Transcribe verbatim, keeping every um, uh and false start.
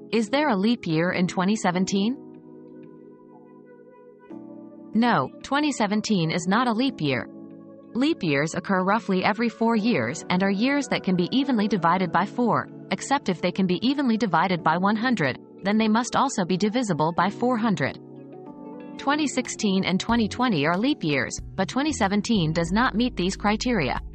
Is there a leap year in twenty seventeen? No, twenty seventeen is not a leap year. Leap years occur roughly every four years and are years that can be evenly divided by four, except if they can be evenly divided by one hundred, then they must also be divisible by four hundred. twenty sixteen and twenty twenty are leap years, but twenty seventeen does not meet these criteria.